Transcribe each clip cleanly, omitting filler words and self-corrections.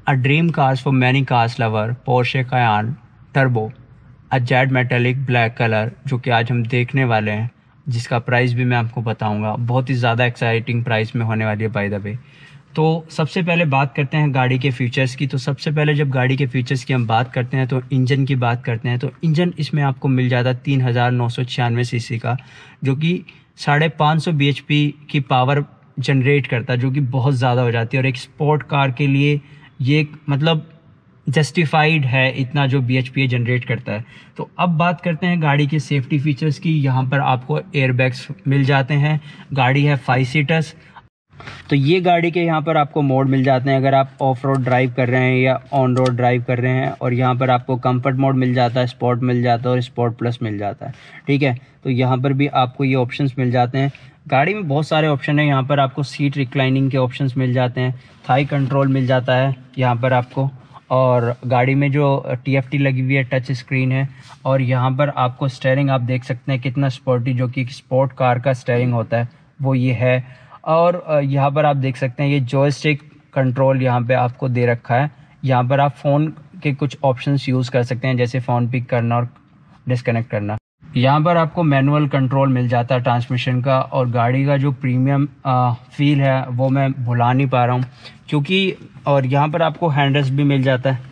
A dream cars for many cars lover, Porsche Cayenne Turbo, a jet metallic black colour, जो कि आज हम देखने वाले हैं, जिसका प्राइस भी मैं आपको बताऊंगा। बहुत ही ज़्यादा एक्साइटिंग प्राइस में होने वाली है बाय द वे। तो सबसे पहले बात करते हैं गाड़ी के फीचर्स की। तो सबसे पहले जब गाड़ी के फीचर्स की हम बात करते हैं तो इंजन की बात करते हैं। तो इंजन इसमें आपको मिल जाता है 3996 सीसी का, जो कि 550 bhp की पावर जनरेट करता है, जो कि बहुत ज़्यादा हो जाती है। और एक स्पोर्ट कार के लिए ये मतलब जस्टिफाइड है इतना जो bhp जनरेट करता है। तो अब बात करते हैं गाड़ी के सेफ्टी फीचर्स की। यहाँ पर आपको एयरबैग्स मिल जाते हैं। गाड़ी है 5 सीटर्स। तो ये गाड़ी के यहाँ पर आपको मोड मिल जाते हैं अगर आप ऑफ रोड ड्राइव कर रहे हैं या ऑन रोड ड्राइव कर रहे हैं। और यहाँ पर आपको कंफर्ट मोड मिल जाता है, स्पोर्ट मिल जाता है और स्पोर्ट प्लस मिल जाता है। ठीक है, तो यहाँ पर भी आपको ये ऑप्शंस मिल जाते हैं। गाड़ी में बहुत सारे ऑप्शन हैं। यहाँ पर आपको सीट रिक्लाइनिंग के ऑप्शंस मिल जाते हैं, थाई कंट्रोल मिल जाता है यहाँ पर आपको, और गाड़ी में जो TFT लगी हुई है, टच स्क्रीन है। और यहाँ पर आपको स्टीयरिंग आप देख सकते हैं कितना स्पोर्टी, जो कि स्पोर्ट कार का स्टीयरिंग होता है वो ये है। और यहाँ पर आप देख सकते हैं ये जॉयस्टिक कंट्रोल यहाँ पे आपको दे रखा है। यहाँ पर आप फ़ोन के कुछ ऑप्शंस यूज़ कर सकते हैं, जैसे फ़ोन पिक करना और डिस्कनेक्ट करना। यहाँ पर आपको मैनुअल कंट्रोल मिल जाता है ट्रांसमिशन का। और गाड़ी का जो प्रीमियम फील है वो मैं भुला नहीं पा रहा हूँ, क्योंकि और यहाँ पर आपको हैंडल्स भी मिल जाता है।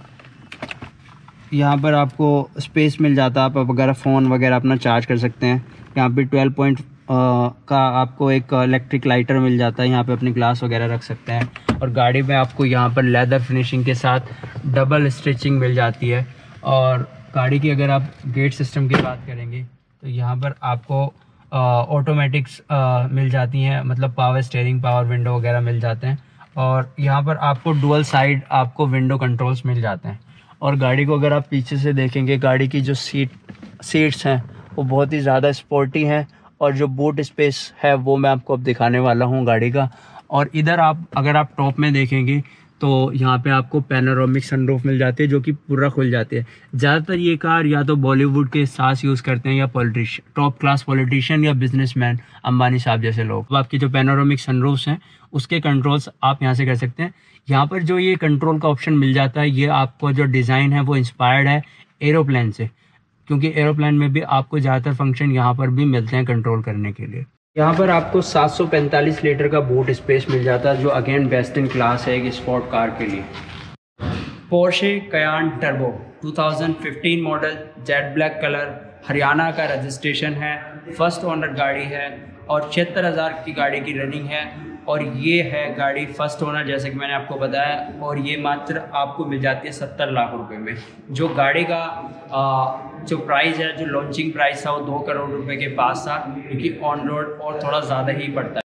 यहाँ पर आपको स्पेस मिल जाता है, आप वगैरह फ़ोन वगैरह अपना चार्ज कर सकते हैं। यहाँ पे 12 पॉइंट का आपको एक इलेक्ट्रिक लाइटर मिल जाता है, यहाँ पे अपने ग्लास वगैरह रख सकते हैं। और गाड़ी में आपको यहाँ पर लेदर फिनिशिंग के साथ डबल स्टिचिंग मिल जाती है। और गाड़ी की अगर आप गेट सिस्टम की बात करेंगे तो यहाँ पर आपको ऑटोमेटिक्स मिल जाती हैं, मतलब पावर स्टीयरिंग, पावर विंडो वगैरह मिल जाते हैं। और यहाँ पर आपको डुअल साइड आपको विंडो कंट्रोल्स मिल जाते हैं। और गाड़ी को अगर आप पीछे से देखेंगे, गाड़ी की जो सीट्स हैं वो बहुत ही ज़्यादा स्पोर्टी हैं। और जो बूट स्पेस है वो मैं आपको अब दिखाने वाला हूँ गाड़ी का। और इधर अगर आप टॉप में देखेंगे तो यहाँ पे आपको पैनोरामिक सनरूफ मिल जाती है, जो कि पूरा खुल जाती है। ज़्यादातर ये कार या तो बॉलीवुड के साथ यूज़ करते हैं या टॉप क्लास पॉलिटिशियन या बिजनेसमैन, अंबानी साहब जैसे लोग। अब आपकी जो पैनोरामिक सनरूफ्स हैं उसके कंट्रोल्स आप यहाँ से कर सकते हैं। यहाँ पर जो ये कंट्रोल का ऑप्शन मिल जाता है, ये आपको जो डिज़ाइन है वो इंस्पायर्ड है एरोप्लेन से, क्योंकि एरोप्लेन में भी आपको ज़्यादातर फंक्शन यहाँ पर भी मिलते हैं कंट्रोल करने के लिए। यहाँ पर आपको 745 लीटर का बूट स्पेस मिल जाता है, जो अगेन बेस्ट इन क्लास है एक स्पोर्ट कार के लिए। Porsche Cayenne Turbo 2015 model, jet black colour, Haryana का रजिस्ट्रेशन है, फर्स्ट ओनर गाड़ी है और 76,000 की गाड़ी की रनिंग है। और ये है गाड़ी फर्स्ट ओनर, जैसे कि मैंने आपको बताया। और ये मात्र आपको मिल जाती है 70 लाख रुपए में। जो गाड़ी का जो प्राइस है, जो लॉन्चिंग प्राइस था वो 2 करोड़ रुपए के पास था, क्योंकि ऑन रोड और थोड़ा ज़्यादा ही पड़ता है।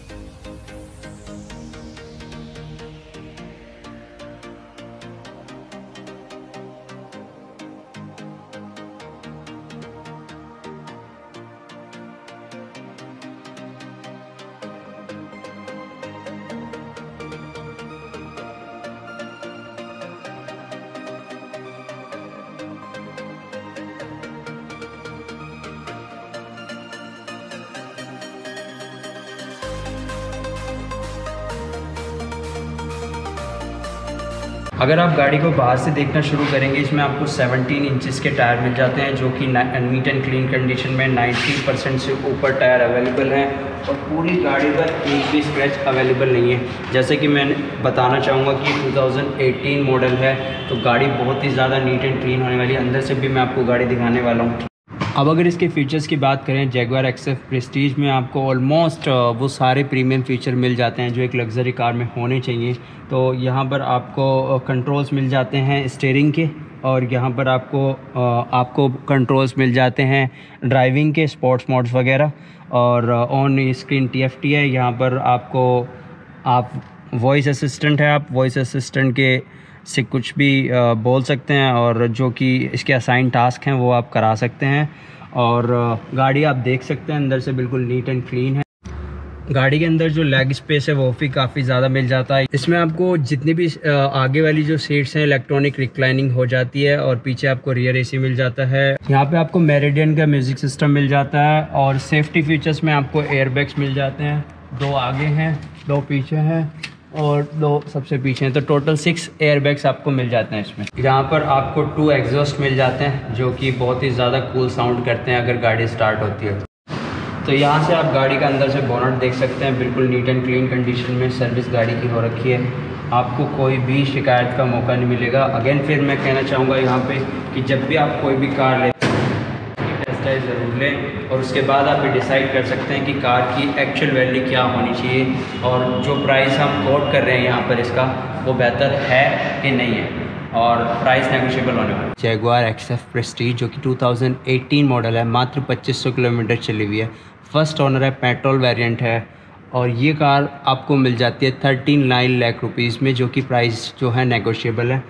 अगर आप गाड़ी को बाहर से देखना शुरू करेंगे, इसमें आपको 17 इंचेस के टायर मिल जाते हैं, जो कि नीट एंड क्लीन कंडीशन में 90% से ऊपर टायर अवेलेबल हैं। और पूरी गाड़ी पर एक भी स्क्रैच अवेलेबल नहीं है। जैसे कि मैं बताना चाहूँगा कि 2018 मॉडल है, तो गाड़ी बहुत ही ज़्यादा नीट एंड क्लीन होने वाली है। अंदर से भी मैं आपको गाड़ी दिखाने वाला हूँ। अब अगर इसके फ़ीचर्स की बात करें, जैगुआर XF प्रेस्टीज में आपको ऑलमोस्ट वो सारे प्रीमियम फ़ीचर मिल जाते हैं जो एक लग्जरी कार में होने चाहिए। तो यहाँ पर आपको कंट्रोल्स मिल जाते हैं स्टीयरिंग के, और यहाँ पर आपको कंट्रोल्स मिल जाते हैं ड्राइविंग के, स्पोर्ट्स मोड्स वगैरह। और ऑन स्क्रीन TFT है। यहाँ पर आप वॉइस असिस्टेंट है, आप वॉइस असिस्टेंट के से कुछ भी बोल सकते हैं, और जो कि इसके असाइन टास्क हैं वो आप करा सकते हैं। और गाड़ी आप देख सकते हैं अंदर से बिल्कुल नीट एंड क्लीन है। गाड़ी के अंदर जो लेग स्पेस है वो भी काफ़ी ज़्यादा मिल जाता है। इसमें आपको जितनी भी आगे वाली जो सीट्स हैं इलेक्ट्रॉनिक रिक्लाइनिंग हो जाती है, और पीछे आपको रियर AC मिल जाता है। यहाँ पे आपको मेरिडियन का म्यूज़िक सिस्टम मिल जाता है। और सेफ्टी फीचर्स में आपको एयरबैग्स मिल जाते हैं, 2 आगे हैं, 2 पीछे हैं। और 2 सबसे पीछे हैं, तो टोटल 6 एयरबैग्स आपको मिल जाते हैं इसमें। यहाँ पर आपको 2 एग्जॉस्ट मिल जाते हैं जो कि बहुत ही ज़्यादा कूल साउंड करते हैं अगर गाड़ी स्टार्ट होती है। तो यहाँ से आप गाड़ी का अंदर से बोनट देख सकते हैं, बिल्कुल नीट एंड क्लीन कंडीशन में सर्विस गाड़ी की हो रखी है। आपको कोई भी शिकायत का मौका नहीं मिलेगा। अगेन फिर मैं कहना चाहूँगा यहाँ पे कि जब भी आप कोई भी कार लेते हैं टेस्ट ड्राइव ज़रूर लें और उसके बाद आप ये डिसाइड कर सकते हैं कि कार की एक्चुअल वैल्यू क्या होनी चाहिए और जो प्राइस हम कोट कर रहे हैं यहाँ पर इसका वो बेहतर है कि नहीं है और प्राइस नेगोशिएबल होने वाला है। जैगुआर XF प्रेस्टीज जो कि 2018 मॉडल है, मात्र 2500 किलोमीटर चली हुई है, फर्स्ट ओनर है, पेट्रोल वेरिएंट है और ये कार आपको मिल जाती है 39 लाख रुपीज़ में, जो कि प्राइस जो है नेगोशिएबल है।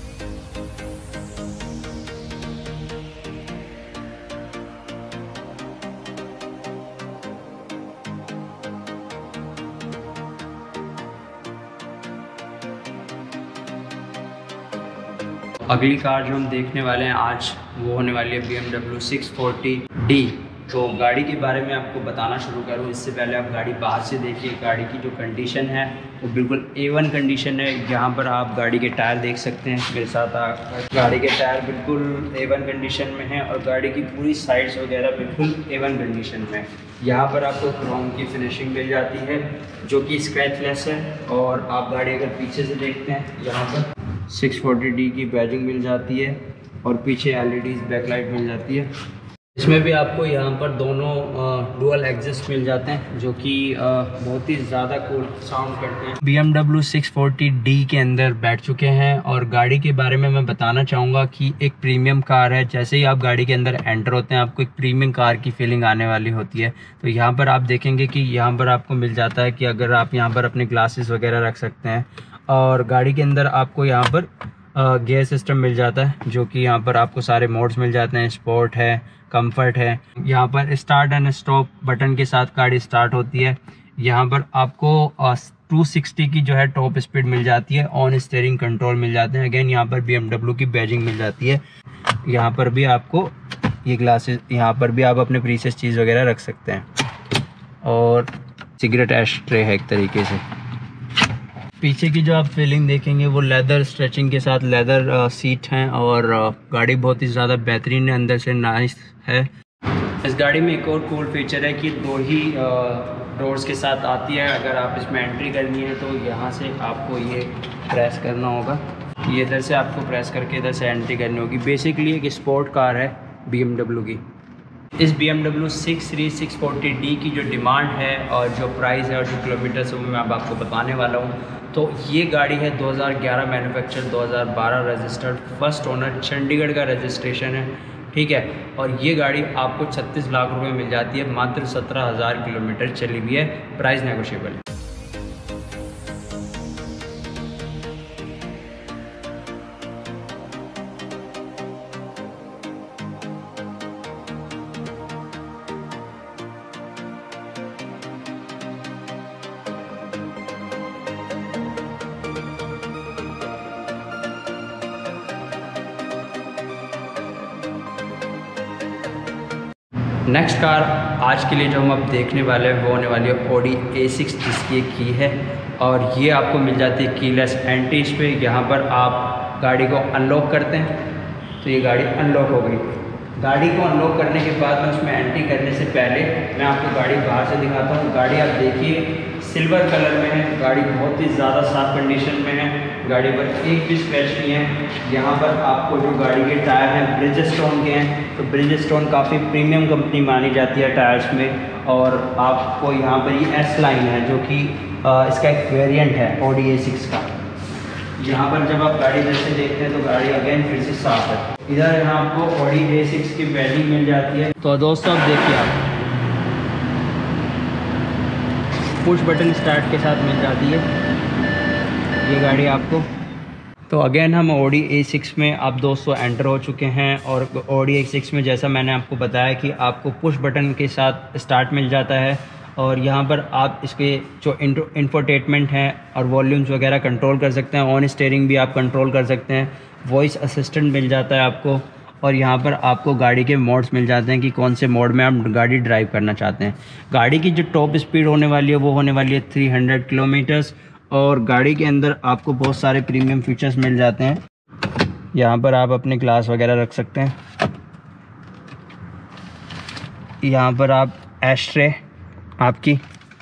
अगली कार जो हम देखने वाले हैं आज वो होने वाली है BMW 640D। तो गाड़ी के बारे में आपको बताना शुरू करूँ इससे पहले आप गाड़ी बाहर से देखिए। गाड़ी की जो कंडीशन है वो बिल्कुल A1 कंडीशन है। यहाँ पर आप गाड़ी के टायर देख सकते हैं मेरे साथ। गाड़ी के टायर बिल्कुल A1 कंडीशन में है और गाड़ी की पूरी साइड्स वगैरह बिल्कुल A1 कंडीशन में। यहाँ पर आपको क्रोम की फिनिशिंग मिल जाती है जो कि स्क्रैचलेस है। और आप गाड़ी अगर पीछे से देखते हैं यहाँ पर 640D की बैजिंग मिल जाती है और पीछे LEDs बैकलाइट मिल जाती है। इसमें भी आपको यहाँ पर दोनों डुअल एग्जस्ट मिल जाते हैं जो कि बहुत ही ज़्यादा कूल साउंड करते हैं। BMW 640D के अंदर बैठ चुके हैं और गाड़ी के बारे में मैं बताना चाहूँगा कि एक प्रीमियम कार है। जैसे ही आप गाड़ी के अंदर एंटर होते हैं आपको एक प्रीमियम कार की फीलिंग आने वाली होती है। तो यहाँ पर आप देखेंगे कि यहाँ पर आपको मिल जाता है कि अगर आप यहाँ पर अपने ग्लासेस वगैरह रख सकते हैं और गाड़ी के अंदर आपको यहाँ पर गियर सिस्टम मिल जाता है जो कि यहाँ पर आपको सारे मोड्स मिल जाते हैं। स्पोर्ट है, कंफर्ट है। यहाँ पर स्टार्ट एंड स्टॉप बटन के साथ गाड़ी स्टार्ट होती है। यहाँ पर आपको 260 की जो है टॉप स्पीड मिल जाती है। ऑन स्टीयरिंग कंट्रोल मिल जाते हैं। अगेन यहाँ पर BMW की बैजिंग मिल जाती है। यहाँ पर भी आपको ये ग्लासेस, यहाँ पर भी आप अपने प्रीशियस चीज़ वगैरह रख सकते हैं और सिगरेट एश ट्रे है एक तरीके से। पीछे की जो आप फीलिंग देखेंगे वो लेदर स्ट्रेचिंग के साथ लेदर सीट हैं और गाड़ी बहुत ही ज़्यादा बेहतरीन है, अंदर से नाइस है। इस गाड़ी में एक और कूल फीचर है कि 2 ही डोर्स के साथ आती है। अगर आप इसमें एंट्री करनी है तो यहाँ से आपको ये प्रेस करना होगा, ये इधर से आपको प्रेस करके इधर से एंट्री करनी होगी। बेसिकली एक स्पोर्ट कार है BMW की। इस BMW 6 सीरीज 640D की जो डिमांड है और जो प्राइस है और जो किलोमीटर है वो मैं अब आपको बताने वाला हूँ। तो ये गाड़ी है 2011 manufacture, 2012 registered, first owner, Chandigarh का रजिस्ट्रेशन है, ठीक है। और ये गाड़ी आपको 36 लाख रुपए मिल जाती है, मात्र 17,000 किलोमीटर चली हुई है, प्राइस नेगोशिएबल है। नेक्स्ट कार आज के लिए जो हम अब देखने वाले हैं वो होने वाली है Audi A6 जिसकी एक की है और ये आपको मिल जाती है कीलेस एंट्री। इस पर यहाँ पर आप गाड़ी को अनलॉक करते हैं तो ये गाड़ी अनलॉक हो गई। गाड़ी को अनलॉक करने के बाद में उसमें एंट्री करने से पहले मैं आपको गाड़ी बाहर से दिखाता हूँ। गाड़ी आप देखिए सिल्वर कलर में है, गाड़ी बहुत ही ज़्यादा साफ कंडीशन में है, गाड़ी पर एक भी स्क्रैच नहीं है। यहाँ पर आपको जो गाड़ी के टायर हैं ब्रिजस्टोन के हैं, तो ब्रिजस्टोन काफ़ी प्रीमियम कंपनी मानी जाती है टायर्स में। और आपको यहाँ पर ये S लाइन है जो कि इसका एक वेरिएंट है Audi A6 का। यहाँ पर जब आप गाड़ी इधर से देखते हैं तो गाड़ी अगेन फिर से साफ है। इधर यहाँ आपको Audi A6 की बैजिंग मिल जाती है। तो दोस्तों अब देखिए आप पुश बटन स्टार्ट के साथ मिल जाती है ये गाड़ी आपको। तो अगेन हम Audi A6 में आप दोस्तों एंटर हो चुके हैं और Audi A6 में जैसा मैंने आपको बताया कि आपको पुश बटन के साथ स्टार्ट मिल जाता है और यहाँ पर आप इसके जो इंफोटेनमेंट हैं और वॉल्यूम्स वगैरह कंट्रोल कर सकते हैं। ऑन स्टीयरिंग भी आप कंट्रोल कर सकते हैं। वॉइस असिस्टेंट मिल जाता है आपको और यहाँ पर आपको गाड़ी के मोड्स मिल जाते हैं कि कौन से मोड में आप गाड़ी ड्राइव करना चाहते हैं। गाड़ी की जो टॉप स्पीड होने वाली है वो होने वाली है 300 किलोमीटर्स और गाड़ी के अंदर आपको बहुत सारे प्रीमियम फीचर्स मिल जाते हैं। यहाँ पर आप अपने ग्लास वगैरह रख सकते हैं। यहाँ पर आप एस्ट्रे आपकी,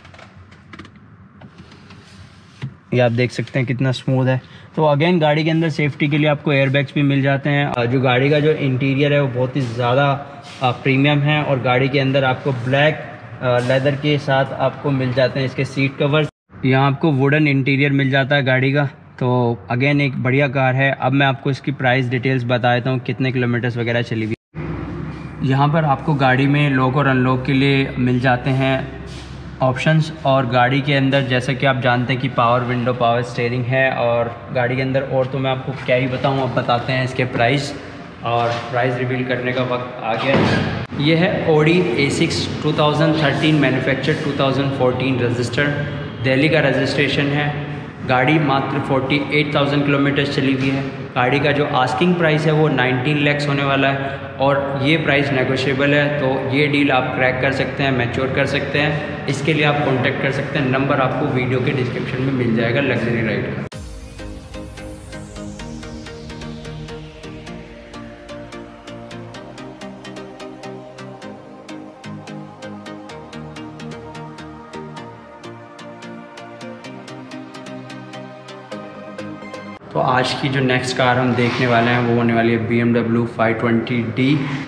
ये आप देख सकते हैं कितना स्मूथ है। तो अगेन गाड़ी के अंदर सेफ्टी के लिए आपको एयरबैग्स भी मिल जाते हैं। जो गाड़ी का जो इंटीरियर है वो बहुत ही ज़्यादा प्रीमियम है और गाड़ी के अंदर आपको ब्लैक लेदर के साथ आपको मिल जाते हैं इसके सीट कवर्स। यहाँ आपको वुडन इंटीरियर मिल जाता है गाड़ी का। तो अगेन एक बढ़िया कार है। अब मैं आपको इसकी प्राइस डिटेल्स बता देता हूँ, कितने किलोमीटर्स वगैरह चली हुई। यहाँ पर आपको गाड़ी में लॉक और अनलॉक के लिए मिल जाते हैं ऑप्शंस, और गाड़ी के अंदर जैसा कि आप जानते हैं कि पावर विंडो, पावर स्टीयरिंग है। और गाड़ी के अंदर और तो मैं आपको क्या ही बताऊँ, अब बताते हैं इसके प्राइस, और प्राइस रिवील करने का वक्त आ गया। ये है Audi A6 2013 manufactured 2014 registered, Delhi का रजिस्ट्रेशन है। गाड़ी मात्र 48,000 किलोमीटर चली हुई है। गाड़ी का जो आस्किंग प्राइस है वो 19 लाख होने वाला है और ये प्राइस नेगोशिएबल है। तो ये डील आप क्रैक कर सकते हैं, मैच्योर कर सकते हैं। इसके लिए आप कांटेक्ट कर सकते हैं, नंबर आपको वीडियो के डिस्क्रिप्शन में मिल जाएगा लग्जरी राइड का। तो आज की जो नेक्स्ट कार हम देखने वाले हैं वो होने वाली है BMW 520D।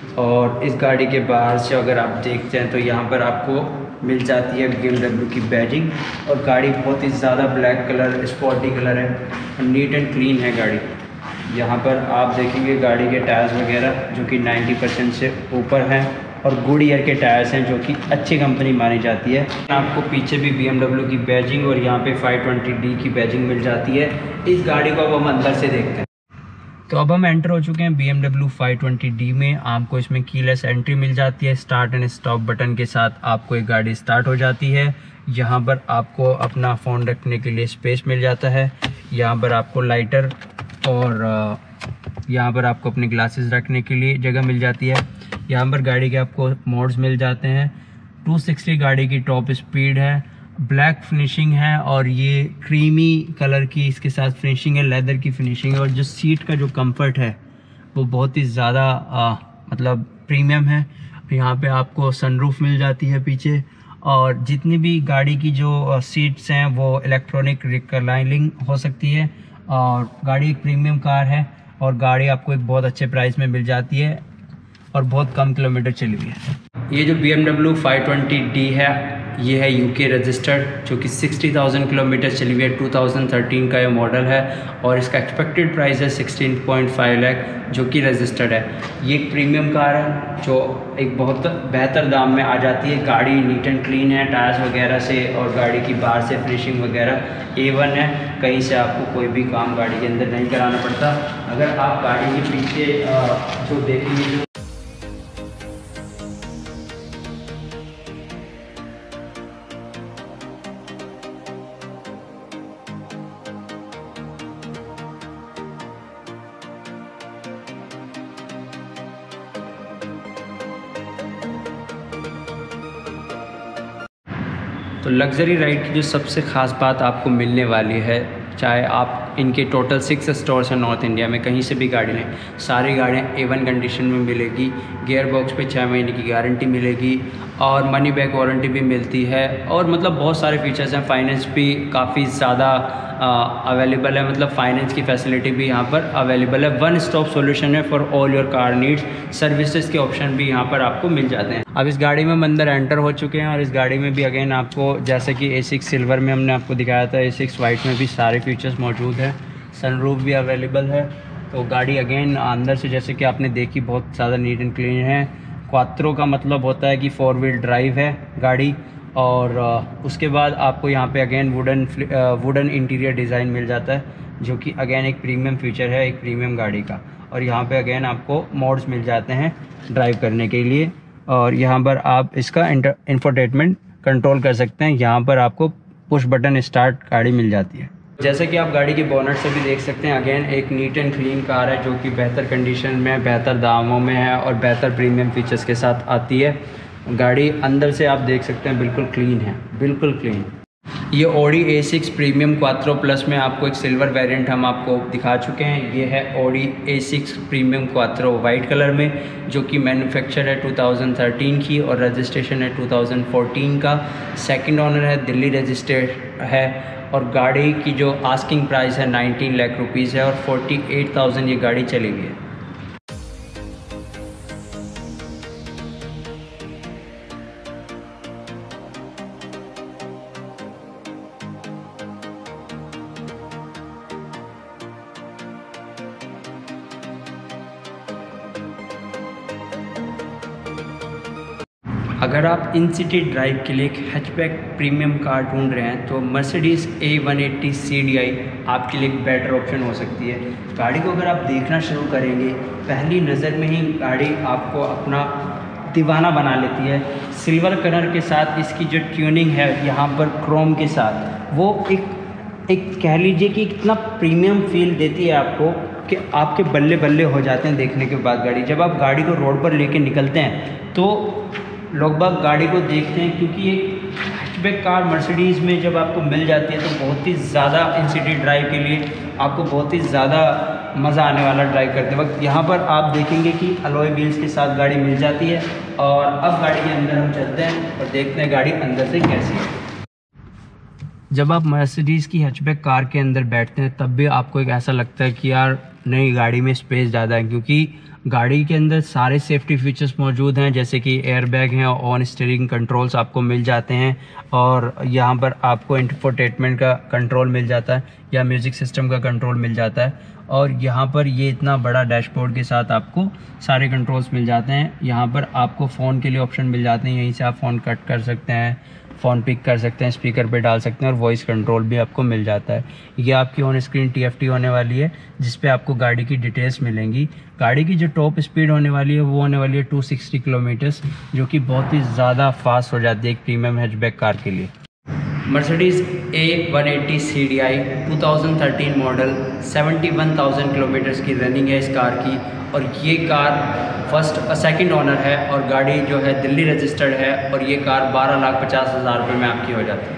और इस गाड़ी के बाहर से अगर आप देखते हैं तो यहाँ पर आपको मिल जाती है BMW की बैजिंग, और गाड़ी बहुत ही ज़्यादा ब्लैक कलर, स्पॉटी कलर है और नीट एंड क्लीन है गाड़ी। यहाँ पर आप देखेंगे गाड़ी के टायर्स वगैरह जो कि 90% से ऊपर हैं और गुड ईयर के टायर्स हैं जो कि अच्छी कंपनी मानी जाती है। आपको पीछे भी BMW की बैजिंग और यहाँ पे 520D की बैजिंग मिल जाती है। इस गाड़ी को अब हम अंदर से देखते हैं। तो अब हम एंटर हो चुके हैं BMW 520D में। आपको इसमें कीलेस एंट्री मिल जाती है। स्टार्ट एंड स्टॉप बटन के साथ आपको एक गाड़ी स्टार्ट हो जाती है। यहाँ पर आपको अपना फ़ोन रखने के लिए स्पेस मिल जाता है। यहाँ पर आपको लाइटर और यहाँ पर आपको अपने ग्लासेस रखने के लिए जगह मिल जाती है। यहाँ पर गाड़ी के आपको मोड्स मिल जाते हैं। 260 गाड़ी की टॉप स्पीड है, ब्लैक फिनिशिंग है और ये क्रीमी कलर की इसके साथ फिनिशिंग है, लेदर की फिनिशिंग है। और जो सीट का जो कंफर्ट है वो बहुत ही ज़्यादा मतलब प्रीमियम है। यहाँ पे आपको सनरूफ मिल जाती है पीछे, और जितनी भी गाड़ी की जो सीट्स हैं वो इलेक्ट्रॉनिक रिक्लाइनिंग हो सकती है। और गाड़ी एक प्रीमियम कार है और गाड़ी आपको एक बहुत अच्छे प्राइस में मिल जाती है और बहुत कम किलोमीटर चली हुई है। ये जो BMW 520D है ये है UK रजिस्टर्ड, जो कि 60,000 किलोमीटर चली हुई है। 2013 का ये मॉडल है और इसका एक्सपेक्टेड प्राइस है 16.5 लाख, जो कि रजिस्टर्ड है। ये एक प्रीमियम कार है जो एक बहुत बेहतर दाम में आ जाती है। गाड़ी नीट एंड क्लीन है टायर्स वगैरह से, और गाड़ी की बाहर से फिनिशिंग वगैरह A1 है। कहीं से आपको कोई भी काम गाड़ी के अंदर नहीं कराना पड़ता। अगर आप गाड़ी के पीछे जो देखेंगे, तो लग्जरी राइड की जो सबसे ख़ास बात आपको मिलने वाली है, चाहे आप इनके टोटल 6 स्टोर्स हैं नॉर्थ इंडिया में, कहीं से भी गाड़ी लें, सारी गाड़ियाँ A1 कंडीशन में मिलेगी। गियर बॉक्स पे 6 महीने की गारंटी मिलेगी और मनी बैक वारंटी भी मिलती है। और मतलब बहुत सारे फीचर्स हैं। फाइनेंस भी काफ़ी ज़्यादा अवेलेबल है, मतलब फाइनेंस की फैसिलिटी भी यहाँ पर अवेलेबल है। वन स्टॉप सॉल्यूशन है for all your car needs. Services के ऑप्शन भी यहाँ पर आपको मिल जाते हैं। अब इस गाड़ी में हम अंदर एंटर हो चुके हैं और इस गाड़ी में भी अगेन आपको जैसे कि A6 सिल्वर में हमने आपको दिखाया था, A6 वाइट में भी सारे फीचर्स मौजूद हैं। सनरूफ भी अवेलेबल है। तो गाड़ी अगेन अंदर से जैसे कि आपने देखी बहुत ज़्यादा नीट एंड क्लीन है। क्वात्रो का मतलब होता है कि 4 व्हील ड्राइव है गाड़ी। और उसके बाद आपको यहाँ पे अगेन वुडन इंटीरियर डिज़ाइन मिल जाता है, जो कि अगेन एक प्रीमियम फीचर है एक प्रीमियम गाड़ी का। और यहाँ पे अगेन आपको मोड्स मिल जाते हैं ड्राइव करने के लिए, और यहाँ पर आप इसका इंफोटेनमेंट कंट्रोल कर सकते हैं। यहाँ पर आपको पुश बटन स्टार्ट गाड़ी मिल जाती है। जैसे कि आप गाड़ी के बोनट से भी देख सकते हैं, अगेन एक नीट एंड क्लीन कार है जो कि बेहतर कंडीशन में, बेहतर दामों में है और बेहतर प्रीमियम फीचर्स के साथ आती है। गाड़ी अंदर से आप देख सकते हैं बिल्कुल क्लीन है, बिल्कुल क्लीन। ये Audi A6 premium quattro plus में आपको एक सिल्वर वेरिएंट हम आपको दिखा चुके हैं। ये है Audi A6 premium quattro white colour में, जो कि मैन्युफैक्चर है 2013 की और रजिस्ट्रेशन है 2014 का। सेकंड ओनर है, दिल्ली रजिस्टर्ड है और गाड़ी की जो आस्किंग प्राइस है 19 लाख रुपीज़ है और 48,000 ये गाड़ी चली हुई है। अगर आप इन सिटी ड्राइव के लिए एक हैचबैक प्रीमियम कार ढूंढ रहे हैं तो मर्सिडीज़ A180 CDI आपके लिए एक बेटर ऑप्शन हो सकती है। गाड़ी को अगर आप देखना शुरू करेंगे, पहली नज़र में ही गाड़ी आपको अपना दीवाना बना लेती है। सिल्वर कलर के साथ इसकी जो ट्यूनिंग है यहाँ पर क्रोम के साथ, वो एक कह लीजिए कि इतना प्रीमियम फील देती है आपको कि आपके बल्ले बल्ले हो जाते हैं देखने के बाद गाड़ी। जब आप गाड़ी को रोड पर लेके निकलते हैं तो लोग बाग गाड़ी को देखते हैं, क्योंकि एक हैचबैक कार मर्सिडीज़ में जब आपको मिल जाती है तो बहुत ही ज़्यादा इन सिटी ड्राइव के लिए आपको बहुत ही ज़्यादा मज़ा आने वाला ड्राइव करते वक्त। यहाँ पर आप देखेंगे कि अलॉय व्हील्स के साथ गाड़ी मिल जाती है। और अब गाड़ी के अंदर हम चलते हैं और देखते हैं गाड़ी अंदर से कैसी है। जब आप मर्सिडीज़ की हैचबैक कार के अंदर बैठते हैं तब भी आपको एक ऐसा लगता है कि यार नई गाड़ी में स्पेस ज़्यादा है, क्योंकि गाड़ी के अंदर सारे सेफ्टी फीचर्स मौजूद हैं, जैसे कि एयरबैग हैं, ऑन स्टीयरिंग कंट्रोल्स आपको मिल जाते हैं और यहाँ पर आपको इंफोटेनमेंट का कंट्रोल मिल जाता है या म्यूज़िक सिस्टम का कंट्रोल मिल जाता है। और यहाँ पर ये इतना बड़ा डैशबोर्ड के साथ आपको सारे कंट्रोल्स मिल जाते हैं। यहाँ पर आपको फ़ोन के लिए ऑप्शन मिल जाते हैं, यहीं से आप फ़ोन कट कर सकते हैं, फ़ोन पिक कर सकते हैं, स्पीकर पे डाल सकते हैं और वॉइस कंट्रोल भी आपको मिल जाता है। ये आपकी ऑन स्क्रीन TFT होने वाली है, जिस पे आपको गाड़ी की डिटेल्स मिलेंगी। गाड़ी की जो टॉप स्पीड होने वाली है वो होने वाली है 260 किलोमीटर्स, जो कि बहुत ही ज़्यादा फास्ट हो जाती है एक प्रीमियम हैचबैक कार के लिए। Mercedes A180 CDI 2013 model 71,000 kilometres की रनिंग है इस कार की। और ये कार सेकंड ओनर है और गाड़ी जो है दिल्ली रजिस्टर्ड है और ये कार 12,50,000 रुपये में आपकी हो जाती है।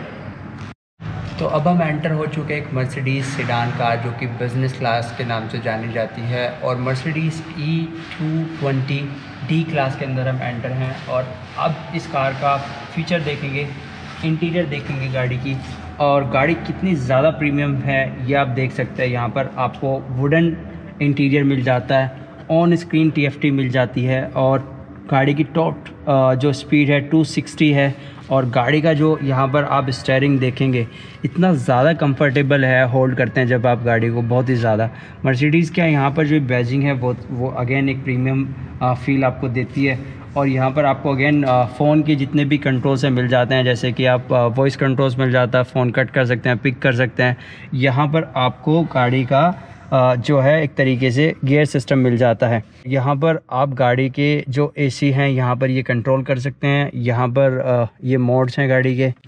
तो अब हम एंटर हो चुके हैं एक मर्सिडीज़ सेडान कार, जो कि बिज़नेस क्लास के नाम से जानी जाती है और मर्सिडीज़ E220 D क्लास के अंदर हम एंटर हैं। और अब इस कार का फीचर देखेंगे, इंटीरियर देखेंगे गाड़ी की, और गाड़ी कितनी ज़्यादा प्रीमियम है ये आप देख सकते हैं। यहाँ पर आपको वुडन इंटीरियर मिल जाता है, ऑन स्क्रीन TFT मिल जाती है और गाड़ी की टॉप जो स्पीड है 260 है। और गाड़ी का जो यहाँ पर आप स्टीयरिंग देखेंगे इतना ज़्यादा कंफर्टेबल है, होल्ड करते हैं जब आप गाड़ी को, बहुत ही ज़्यादा। मर्सिडीज़ का यहाँ पर जो बैजिंग है वो अगेन एक प्रीमियम फील आपको देती है। और यहाँ पर आपको अगेन फ़ोन के जितने भी कंट्रोल्स हैं मिल जाते हैं, जैसे कि आप वॉइस कंट्रोल्स मिल जाता है, फ़ोन कट कर सकते हैं, पिक कर सकते हैं। यहाँ पर आपको गाड़ी का जो है एक तरीके से गियर सिस्टम मिल जाता है। यहाँ पर आप गाड़ी के जो AC हैं यहाँ पर ये कंट्रोल कर सकते हैं। यहाँ पर ये मोड्स हैं गाड़ी के,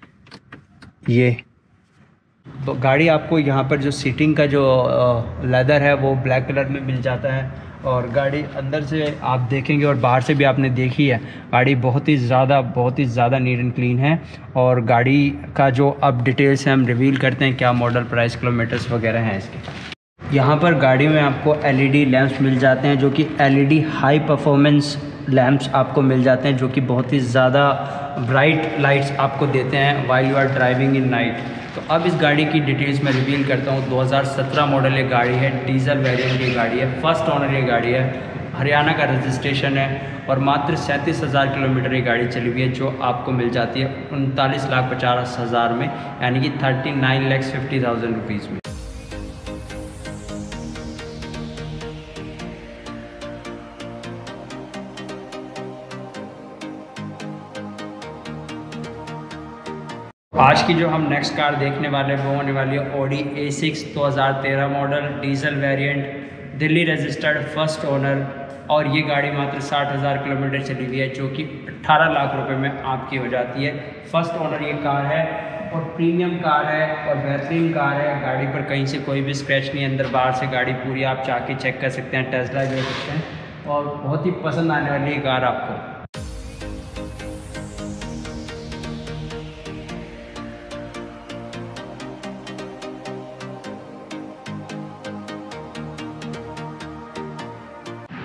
ये तो गाड़ी आपको यहाँ पर जो सीटिंग का जो लेदर है वो ब्लैक कलर में मिल जाता है। और गाड़ी अंदर से आप देखेंगे और बाहर से भी आपने देखी है, गाड़ी बहुत ही ज़्यादा नीट एंड क्लीन है। और गाड़ी का जो अब डिटेल्स हैं हम रिवील करते हैं, क्या मॉडल, प्राइस, किलोमीटर्स वगैरह हैं इसके। यहाँ पर गाड़ी में आपको LED लैंप्स मिल जाते हैं, जो कि LED हाई परफॉर्मेंस लैंप्स आपको मिल जाते हैं, जो कि बहुत ही ज़्यादा ब्राइट लाइट्स आपको देते हैं while you are driving in night. तो अब इस गाड़ी की डिटेल्स मैं रिवील करता हूँ। 2017 मॉडल ये गाड़ी है, डीजल वेरिएंट ये गाड़ी है, फर्स्ट ओनर ये गाड़ी है, हरियाणा का रजिस्ट्रेशन है और मात्र 37,000 किलोमीटर ये गाड़ी चली हुई है, जो आपको मिल जाती है 39,50,000 में, यानी कि 39,50,000 रुपीज़ में। आज की जो हम नेक्स्ट कार देखने वाले हैं वो होने वाली है Audi A6 2013 model, diesel variant, Delhi registered, first owner. और ये गाड़ी मात्र 60,000 किलोमीटर चली हुई है, जो कि 18 लाख रुपए में आपकी हो जाती है। फर्स्ट ओनर ये कार है और प्रीमियम कार है और बेहतरीन कार है। गाड़ी पर कहीं से कोई भी स्क्रैच नहीं, अंदर बाहर से गाड़ी पूरी आप चाके चेक कर सकते हैं, टेस्ट ड्राइव ले सकते हैं और बहुत ही पसंद आने वाली है कार आपको।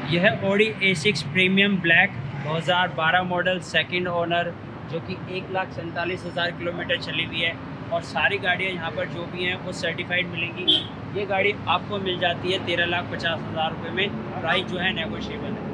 यह है Audi A6 premium black 2012 model, second owner, जो कि 1,47,000 किलोमीटर चली हुई है। और सारी गाड़ियाँ यहाँ पर जो भी हैं वो सर्टिफाइड मिलेंगी। ये गाड़ी आपको मिल जाती है 13,50,000 रुपये में। प्राइस जो है नेगोशिएबल है।